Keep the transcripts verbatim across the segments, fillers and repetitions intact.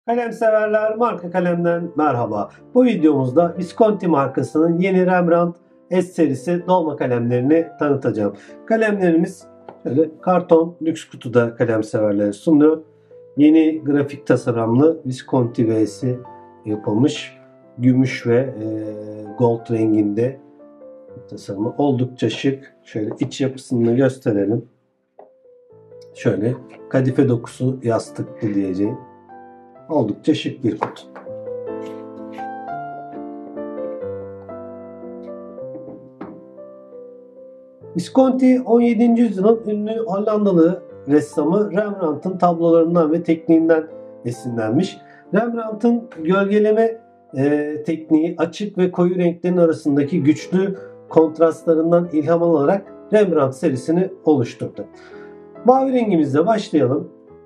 Kalem severler, marka kalemden merhaba. Bu videomuzda Visconti markasının yeni Rembrandt S serisi dolma kalemlerini tanıtacağım. Kalemlerimiz şöyle karton lüks kutuda kalem severlere sunuluyor. Yeni grafik tasarımlı Visconti V'si yapılmış. Gümüş ve e, gold renginde tasarımı oldukça şık. Şöyle iç yapısını gösterelim. Şöyle kadife dokusu yastıklı diyeceğim. Oldukça şık bir kutu. Visconti on yedinci yüzyılın ünlü Hollandalı ressamı Rembrandt'ın tablolarından ve tekniğinden esinlenmiş. Rembrandt'ın gölgeleme e, tekniği açık ve koyu renklerin arasındaki güçlü kontrastlarından ilham alarak Rembrandt serisini oluşturdu. Mavi rengimizle başlayalım.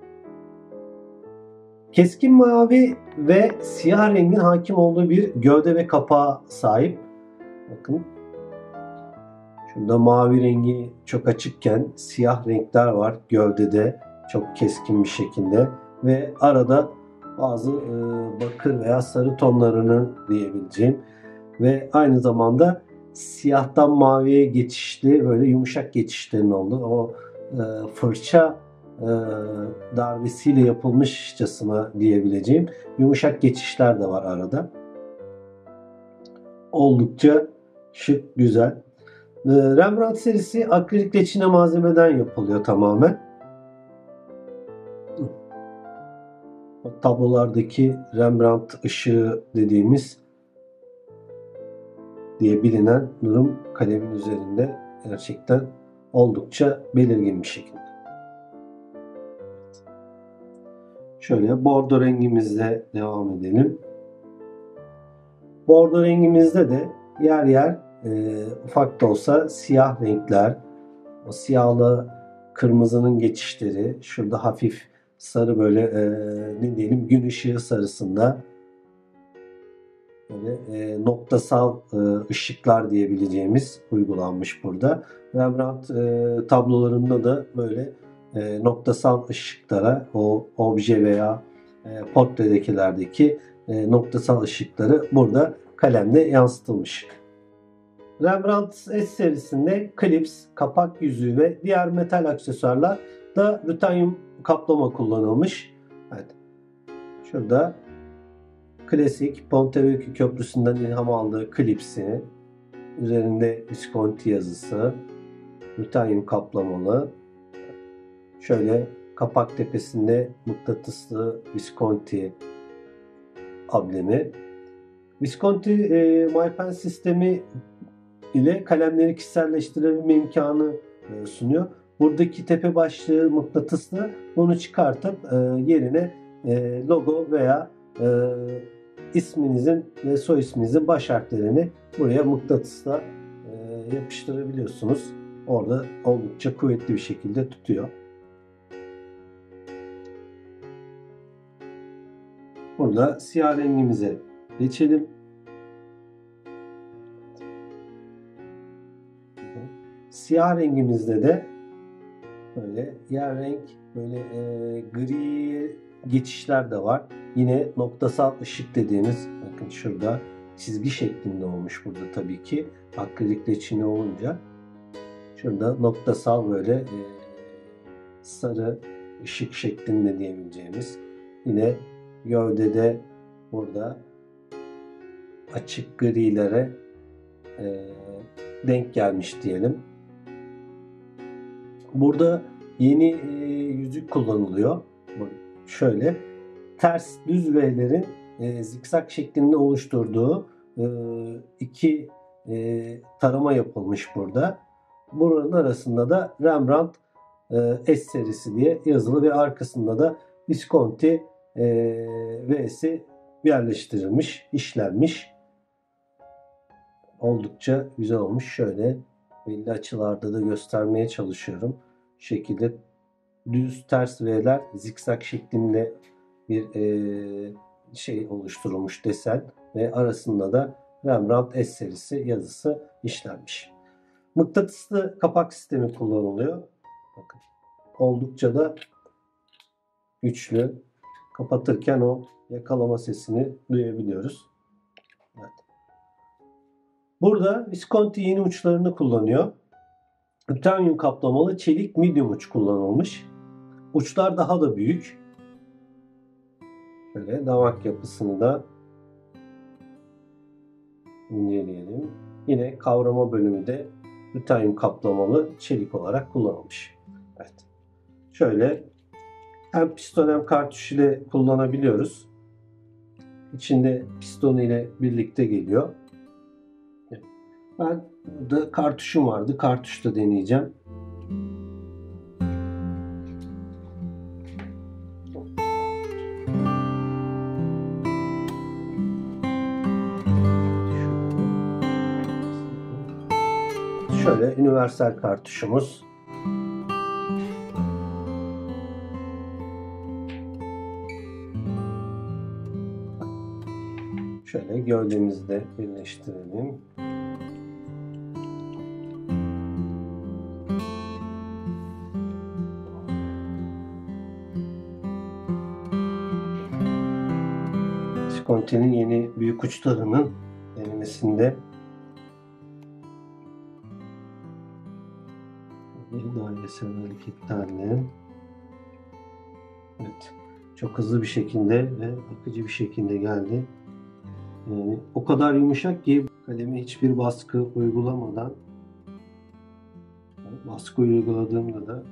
Keskin mavi ve siyah rengin hakim olduğu bir gövde ve kapağa sahip. Bakın. Şurada mavi rengi çok açıkken siyah renkler var gövdede çok keskin bir şekilde ve arada bazı e, bakır veya sarı tonlarını diyebileceğim ve aynı zamanda siyahtan maviye geçişli böyle yumuşak geçişlerin olduğu o e, fırça e, darbesiyle yapılmışçasına diyebileceğim yumuşak geçişler de var arada. Oldukça şık, güzel. Rembrandt serisi akrilik reçine malzemeden yapılıyor tamamen. O tablolardaki Rembrandt ışığı dediğimiz diye bilinen durum kalemin üzerinde gerçekten oldukça belirgin bir şekilde. Şöyle bordo rengimizle devam edelim. Bordo rengimizde de yer yer e, ufak da olsa siyah renkler, o siyahla kırmızının geçişleri, şurada hafif sarı böyle e, ne diyelim gün ışığı sarısında böyle e, noktasal e, ışıklar diyebileceğimiz uygulanmış burada. Rembrandt e, tablolarında da böyle e, noktasal ışıklara o obje veya e, portredekilerdeki e, noktasal ışıkları burada kalemle yansıtılmış. Rembrandt S serisinde klips, kapak yüzüğü ve diğer metal aksesuarlar da rutanyum kaplama kullanılmış. Evet. Şurada klasik Ponte Köprüsü'nden ilham aldığı klipsi, üzerinde Visconti yazısı, rutanyum kaplamalı. Şöyle kapak tepesinde mıknatıslı Visconti ablemi. Visconti e, MyPen sistemi ile kalemleri kişiselleştirebilme imkanı e, sunuyor. Buradaki tepe başlığı mıknatıslı. Bunu çıkartıp e, yerine e, logo veya e, isminizin ve soy isminizin baş harflerini buraya mıknatısla e, yapıştırabiliyorsunuz. Orada oldukça kuvvetli bir şekilde tutuyor. Burada siyah rengimize geçelim. Siyah rengimizde de böyle yer renk böyle e, gri geçişler de var. Yine noktasal ışık dediğimiz bakın şurada çizgi şeklinde olmuş burada tabii ki akrilik reçine olunca. Şurada noktasal böyle e, sarı ışık şeklinde diyebileceğimiz. Yine gövdede burada açık grilere e, denk gelmiş diyelim. Burada yeni e, yüzük kullanılıyor. Şöyle ters düz V'lerin e, zikzak şeklinde oluşturduğu e, iki e, tarama yapılmış burada. Buranın arasında da Rembrandt e, S serisi diye yazılı ve arkasında da Visconti e, V'si yerleştirilmiş, işlenmiş. Oldukça güzel olmuş. Şöyle belli açılarda da göstermeye çalışıyorum. Bu şekilde düz ters V'ler zikzak şeklinde bir e, şey oluşturulmuş desen ve arasında da Rembrandt S serisi yazısı işlenmiş. Mıknatıslı kapak sistemi kullanılıyor. Bakın oldukça da güçlü. Kapatırken o yakalama sesini duyabiliyoruz. Evet. Burada Visconti yeni uçlarını kullanıyor. Titanyum kaplamalı çelik medium uç kullanılmış. Uçlar daha da büyük. Şöyle damak yapısını da inceleyelim. Yine kavrama bölümü de titanyum kaplamalı çelik olarak kullanılmış. Evet. Şöyle hem piston hem kartuş ile kullanabiliyoruz. İçinde pistonu ile birlikte geliyor. Ben burada kartuşum vardı. Kartuşta deneyeceğim. Şöyle universal kartuşumuz. Şöyle gövdemizi de birleştirelim. Visconti'nin yeni büyük uçlarının denemesinde dairesel hareketlerle, evet, çok hızlı bir şekilde ve akıcı bir şekilde geldi. Yani o kadar yumuşak ki kaleme hiçbir baskı uygulamadan, baskı uyguladığımda da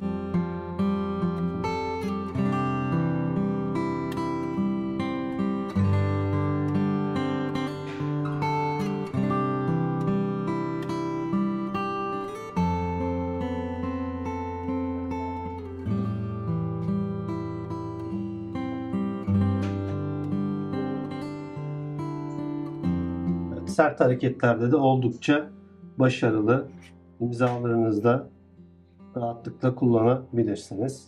sert hareketlerde de oldukça başarılı. İmzalarınızda rahatlıkla kullanabilirsiniz.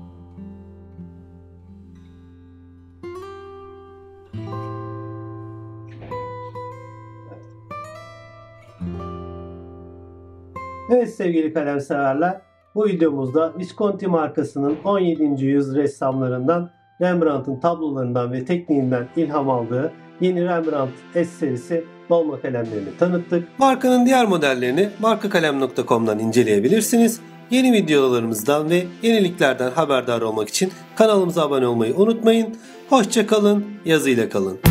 Evet sevgili kalem severler, bu videomuzda Visconti markasının on yedinci yüzyıl ressamlarından Rembrandt'ın tablolarından ve tekniğinden ilham aldığı yeni Rembrandt S serisi dolma kalemlerini tanıttık. Markanın diğer modellerini markakalem nokta com'dan inceleyebilirsiniz. Yeni videolarımızdan ve yeniliklerden haberdar olmak için kanalımıza abone olmayı unutmayın. Hoşça kalın, yazıyla kalın.